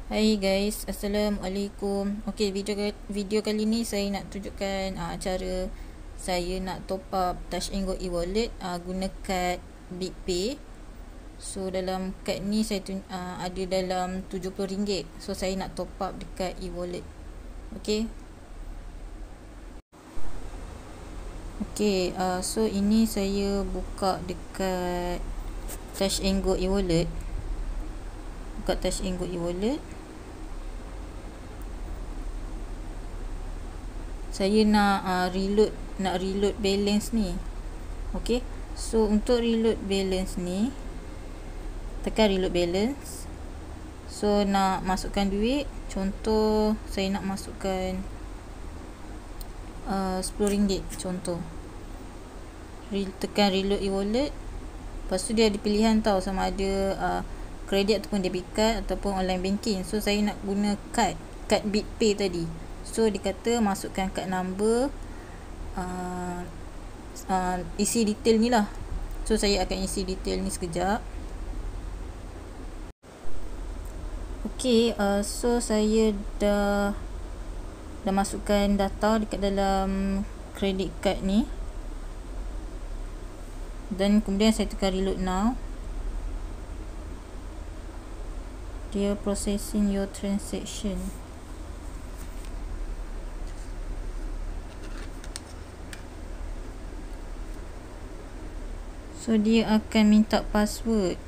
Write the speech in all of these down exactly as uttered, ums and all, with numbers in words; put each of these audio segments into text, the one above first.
Hai guys, Assalamualaikum. Okey, video video kali ni saya nak tunjukkan uh, cara saya nak top up Touch and Go e-wallet uh, guna kad BigPay. So dalam kad ni saya tun- uh, ada dalam tujuh puluh ringgit. So saya nak top up dekat e-wallet. Okey. Okey, uh, so ini saya buka dekat Touch and Go e-wallet. Buka Touch and Go e-wallet. Saya nak uh, reload nak reload balance ni. Okey. So untuk reload balance ni, tekan reload balance. So nak masukkan duit, contoh saya nak masukkan uh, sepuluh ringgit contoh. Re- tekan reload e-wallet. Lepas tu dia ada pilihan tau, sama ada uh, kredit ataupun debit card ataupun online banking. So saya nak guna kad, kad BigPay tadi. So dia kata masukkan kad number, uh, uh, isi detail ni lah. So saya akan isi detail ni sekejap. Okay, uh, so saya dah dah masukkan data dekat dalam credit card ni. Dan kemudian saya tekan reload now. Dia processing your transaction. So dia akan minta password.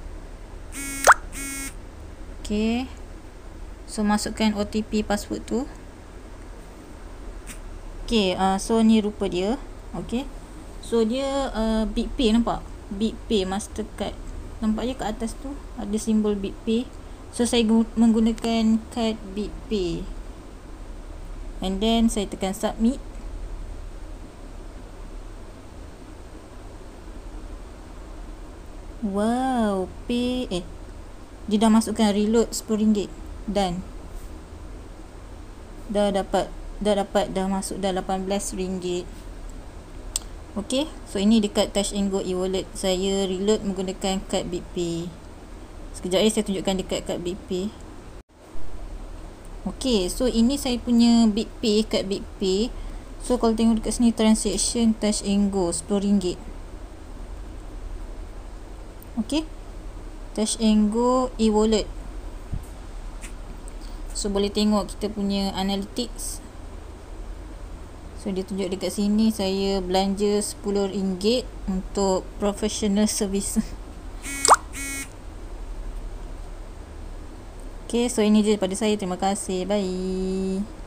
Okay. So masukkan O T P password tu. Okay, uh, so ni rupa dia. Okay. So dia uh, BigPay, nampak? BigPay Mastercard. Nampak je kat atas tu ada simbol BigPay. So saya menggunakan kad BigPay. And then saya tekan submit. Wow, pay eh dia dah masukkan reload sepuluh ringgit. Dan dah dapat dah dapat dah masuk dah lapan belas ringgit. Okey, so ini dekat Touch and Go e-wallet. Saya reload menggunakan kad BigPay. Sekejap ya, saya tunjukkan dekat kad BigPay. Okey, so ini saya punya BigPay, kad BigPay. So kalau tengok dekat sini transaction Touch and Go sepuluh ringgit. Okey, Touch and Go e-wallet. So boleh tengok kita punya analytics. So dia tunjuk dekat sini saya belanja sepuluh ringgit untuk professional service. Okey, so ini je daripada saya. Terima kasih. Bye.